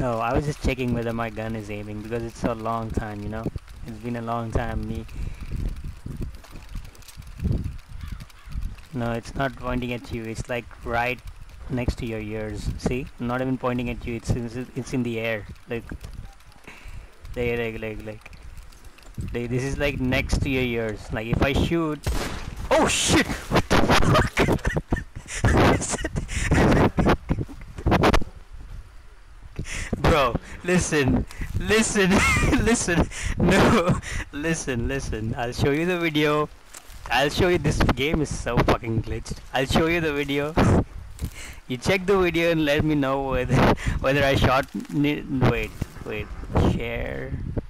No, I was just checking whether my gun is aiming because it's a long time, you know. It's been a long time. Me, no, it's not pointing at you. It's like right next to your ears. See, not even pointing at you. It's in the air. Like, this is like next to your ears. Like if I shoot, oh shit! What the fuck? What is it? Bro, listen, listen, listen. No, listen. I'll show you the video. I'll show you. This game is so fucking glitched. I'll show you the video. You check the video and let me know whether I shot. Wait, share.